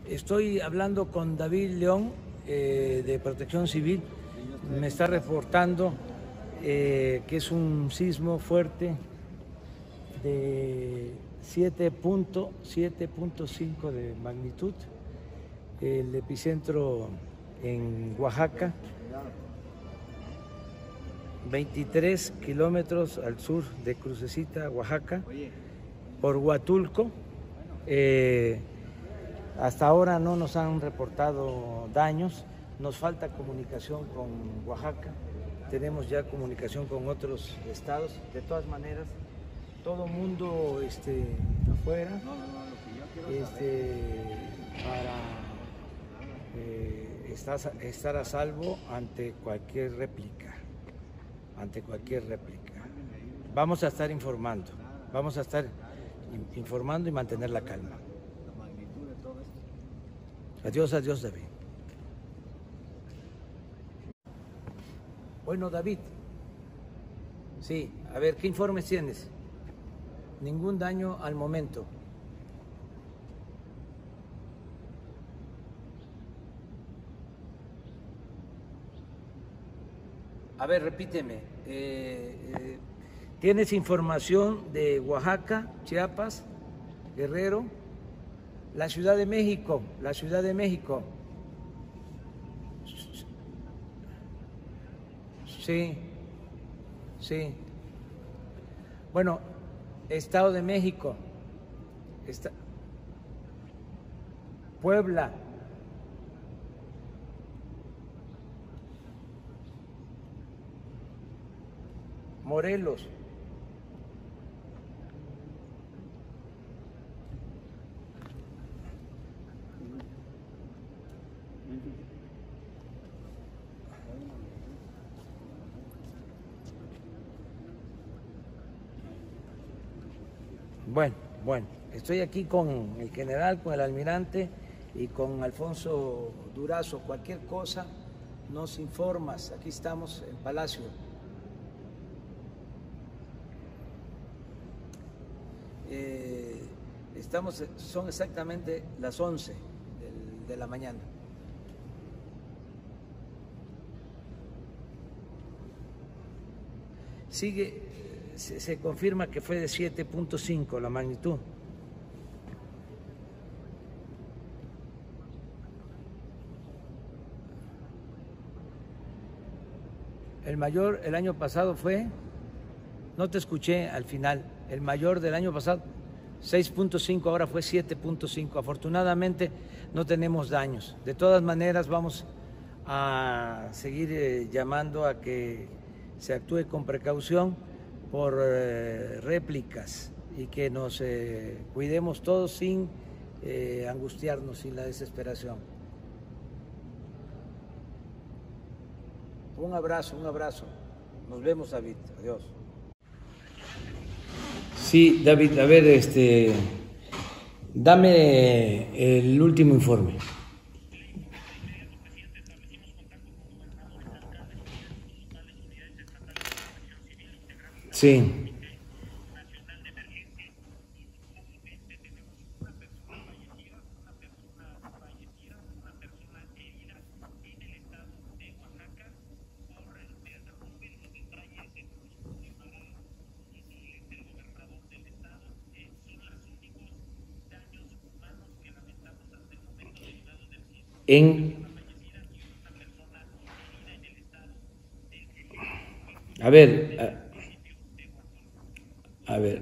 Estoy hablando con David León de Protección Civil. Me está reportando que es un sismo fuerte de 7.5 de magnitud. El epicentro en Oaxaca, 23 kilómetros al sur de Crucecita, Oaxaca, por Huatulco. Hasta ahora no nos han reportado daños, nos falta comunicación con Oaxaca, tenemos ya comunicación con otros estados. De todas maneras, todo mundo afuera para estar a salvo ante cualquier réplica. Vamos a estar informando y mantener la calma. Adiós, David. Bueno, David, sí, a ver, ¿qué informes tienes? Ningún daño al momento. A ver, repíteme. ¿Tienes información de Oaxaca, Chiapas, Guerrero, la Ciudad de México? Sí. Bueno, Estado de México, Puebla, Morelos, Bueno, estoy aquí con el general, con el almirante y con Alfonso Durazo. Cualquier cosa nos informas, aquí estamos en Palacio. Son exactamente las 11 de la mañana. Se confirma que fue de 7.5 la magnitud. El mayor el año pasado fue, no te escuché al final, el mayor del año pasado 6.5, ahora fue 7.5. Afortunadamente no tenemos daños. De todas maneras vamos a seguir llamando a que se actúe con precaución por réplicas y que nos cuidemos todos sin angustiarnos, sin la desesperación. Un abrazo. Nos vemos, David. Adiós. Sí, David, a ver, dame el último informe. Sí. A ver,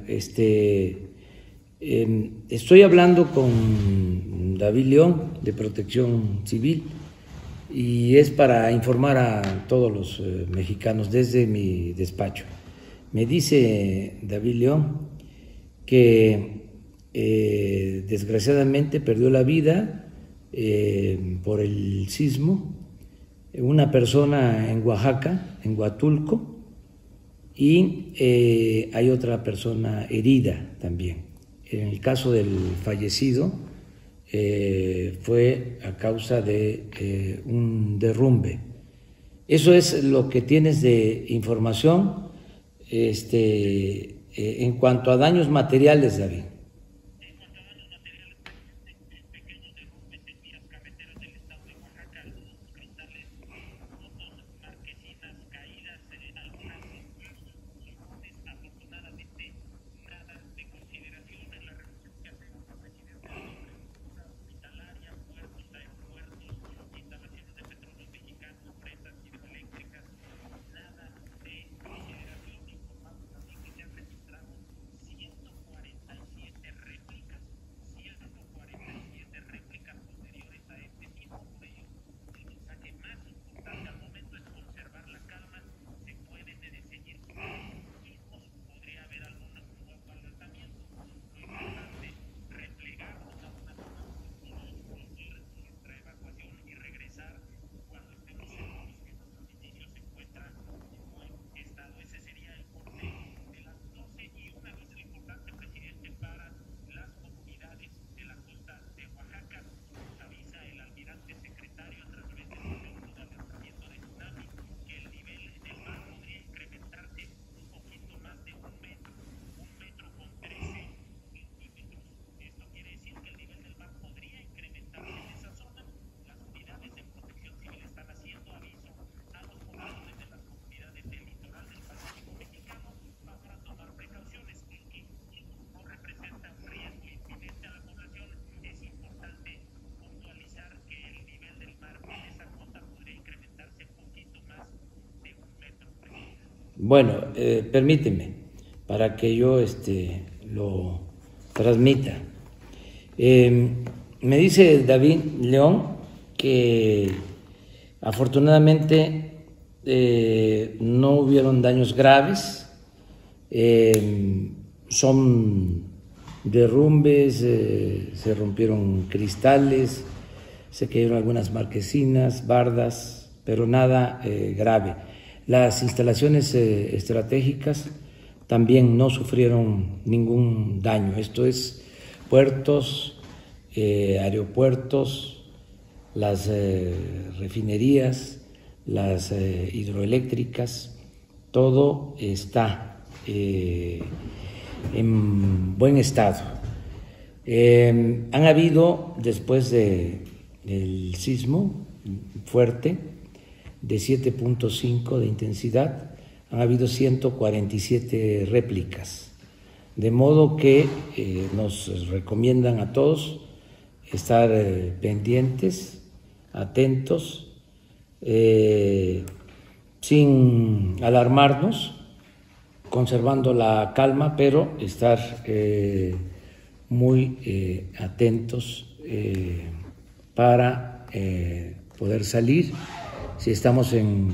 estoy hablando con David León de Protección Civil y es para informar a todos los mexicanos desde mi despacho. Me dice David León que desgraciadamente perdió la vida por el sismo una persona en Oaxaca, en Huatulco, y hay otra persona herida también. En el caso del fallecido fue a causa de un derrumbe. Eso es lo que tienes de información. En cuanto a daños materiales, David. Bueno, permíteme para que yo lo transmita. Me dice David León que afortunadamente no hubieron daños graves, son derrumbes, se rompieron cristales, se cayeron algunas marquesinas, bardas, pero nada grave. Las instalaciones estratégicas también no sufrieron ningún daño. Esto es puertos, aeropuertos, las refinerías, las hidroeléctricas, todo está en buen estado. Han habido, después del sismo fuerte de 7.5 de intensidad, han habido 147 réplicas, de modo que nos recomiendan a todos estar pendientes, atentos, sin alarmarnos, conservando la calma, pero estar muy atentos para poder salir. Si estamos en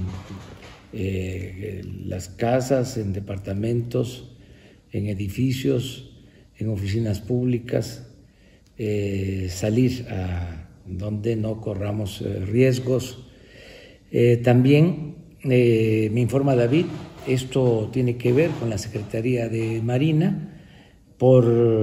las casas, en departamentos, en edificios, en oficinas públicas, salir a donde no corramos riesgos. También me informa David, esto tiene que ver con la Secretaría de Marina por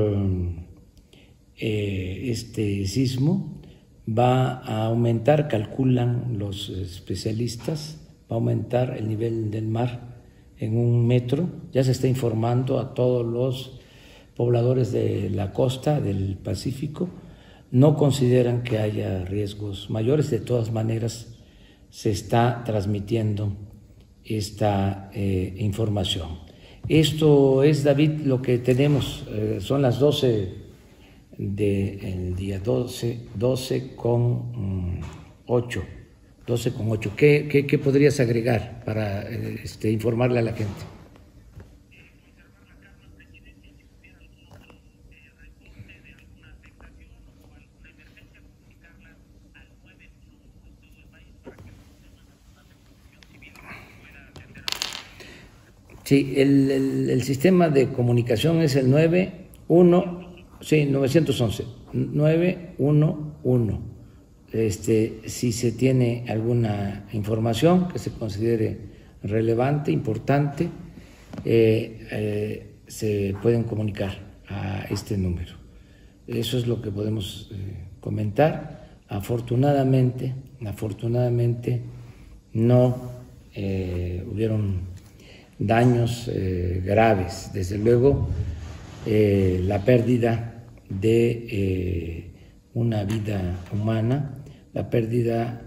este sismo. Va a aumentar, calculan los especialistas, va a aumentar el nivel del mar en 1 metro. Ya se está informando a todos los pobladores de la costa del Pacífico. No consideran que haya riesgos mayores. De todas maneras, se está transmitiendo esta información. Esto es, David, lo que tenemos. Son las 12 del día, 12 con 8. ¿Qué podrías agregar para informarle a la gente? Sí, el sistema de comunicación es el 911. Si se tiene alguna información que se considere relevante, importante, se pueden comunicar a este número. Eso es lo que podemos comentar. Afortunadamente no hubieron daños graves. Desde luego, la pérdida de una vida humana, la pérdida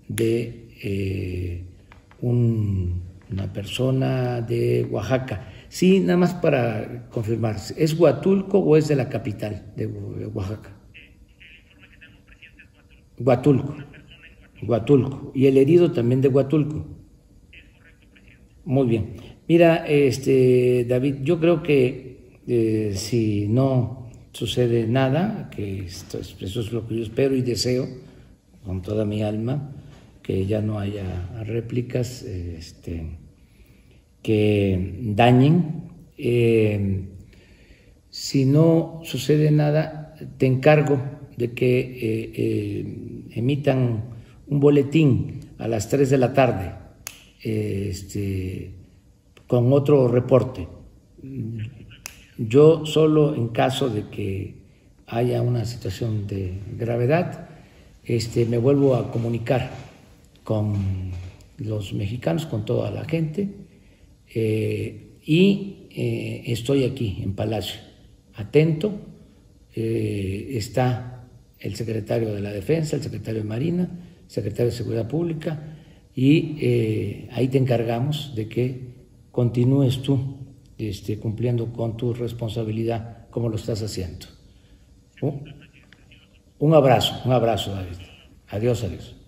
de una persona de Oaxaca. Sí, nada más para confirmar, ¿es Huatulco o es de la capital de Oaxaca? Huatulco. Y el herido también de Huatulco. Muy bien. Mira, David, yo creo que si no sucede nada, que eso es lo que yo espero y deseo con toda mi alma, que ya no haya réplicas que dañen. Si no sucede nada, te encargo de que emitan un boletín a las 3 de la tarde con otro reporte. Yo solo en caso de que haya una situación de gravedad, me vuelvo a comunicar con los mexicanos, con toda la gente, y estoy aquí en Palacio, atento. Está el secretario de la Defensa, el secretario de Marina, el secretario de Seguridad Pública, y ahí te encargamos de que continúes tú cumpliendo con tu responsabilidad como lo estás haciendo. Un abrazo, David. Adiós.